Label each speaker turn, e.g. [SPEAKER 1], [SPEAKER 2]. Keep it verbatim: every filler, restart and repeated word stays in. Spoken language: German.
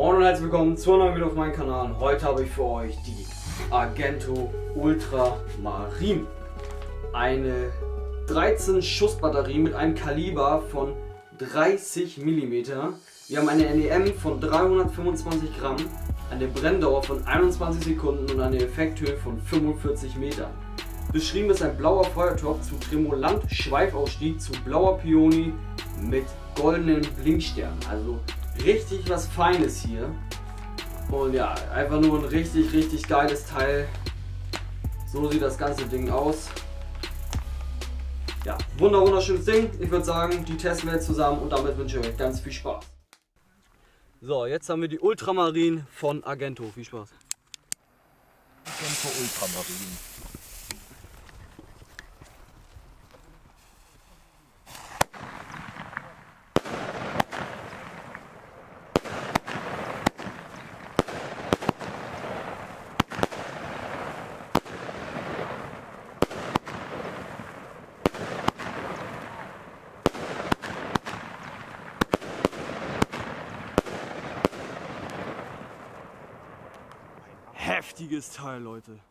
[SPEAKER 1] Moin und herzlich willkommen zu einem neuen Video auf meinem Kanal. Heute habe ich für euch die Argento Ultramarine. Eine dreizehn Schuss Batterie mit einem Kaliber von dreißig Millimeter. Wir haben eine N E M von dreihundertfünfundzwanzig Gramm, eine Brenndauer von einundzwanzig Sekunden und eine Effekthöhe von fünfundvierzig Metern. Beschrieben ist ein blauer Feuertopf zu Tremolant Schweifausstieg zu blauer Pioni mit goldenen Blinksternen. Also richtig was Feines hier. Und ja, einfach nur ein richtig, richtig geiles Teil. So sieht das ganze Ding aus. Ja, wunder wunderschönes Ding. Ich würde sagen, die testen wir jetzt zusammen und damit wünsche ich euch ganz viel Spaß. So, jetzt haben wir die Ultramarine von Argento. Viel Spaß.
[SPEAKER 2] Argento Ultramarine.
[SPEAKER 1] Heftiges Teil, Leute.